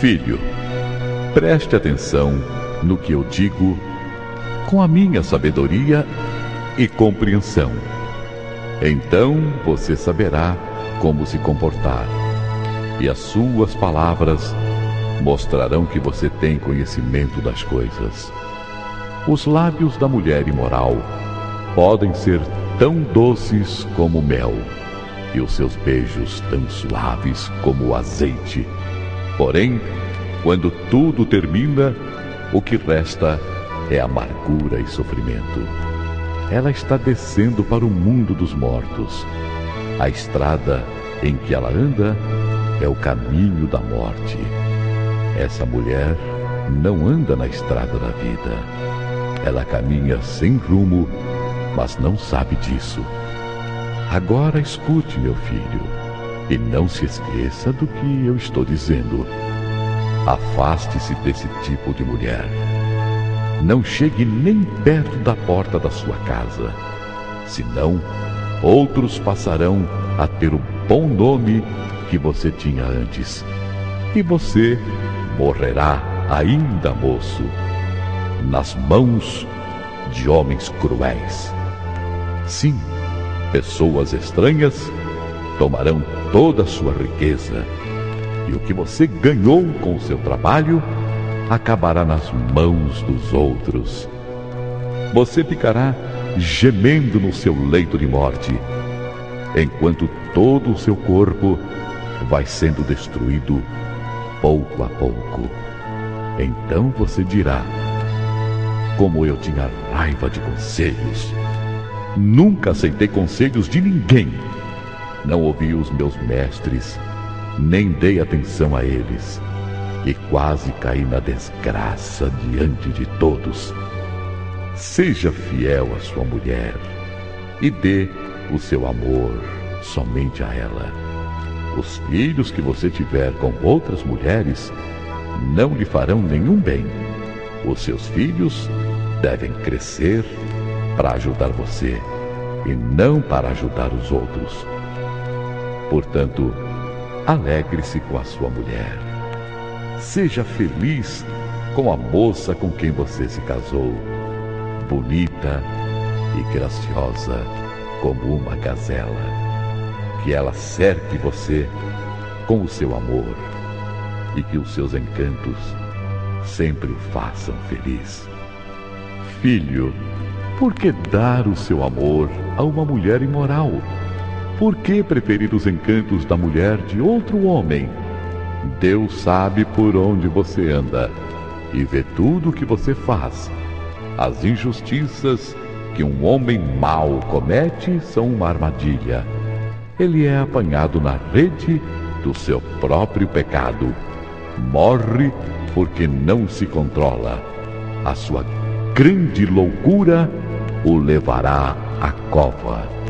Filho, preste atenção no que eu digo com a minha sabedoria e compreensão. Então você saberá como se comportar, e as suas palavras mostrarão que você tem conhecimento das coisas. Os lábios da mulher imoral podem ser tão doces como mel, e os seus beijos tão suaves como o azeite. Porém, quando tudo termina, o que resta é amargura e sofrimento. Ela está descendo para o mundo dos mortos. A estrada em que ela anda é o caminho da morte. Essa mulher não anda na estrada da vida. Ela caminha sem rumo, mas não sabe disso. Agora escute, meu filho, e não se esqueça do que eu estou dizendo. Afaste-se desse tipo de mulher. Não chegue nem perto da porta da sua casa, senão outros passarão a ter o bom nome que você tinha antes, e você morrerá ainda moço, nas mãos de homens cruéis. Sim, pessoas estranhas tomarão toda a sua riqueza, e o que você ganhou com o seu trabalho acabará nas mãos dos outros. Você ficará gemendo no seu leito de morte, enquanto todo o seu corpo vai sendo destruído pouco a pouco. Então você dirá: como eu tinha raiva de conselhos! Nunca aceitei conselhos de ninguém. Não ouvi os meus mestres, nem dei atenção a eles, e quase caí na desgraça diante de todos. Seja fiel à sua mulher e dê o seu amor somente a ela. Os filhos que você tiver com outras mulheres não lhe farão nenhum bem. Os seus filhos devem crescer para ajudar você e não para ajudar os outros. Portanto, alegre-se com a sua mulher. Seja feliz com a moça com quem você se casou, bonita e graciosa como uma gazela. Que ela cerque você com o seu amor e que os seus encantos sempre o façam feliz. Filho, por que dar o seu amor a uma mulher imoral? Por que preferir os encantos da mulher de outro homem? Deus sabe por onde você anda e vê tudo o que você faz. As injustiças que um homem mau comete são uma armadilha. Ele é apanhado na rede do seu próprio pecado. Morre porque não se controla. A sua grande loucura o levará à cova.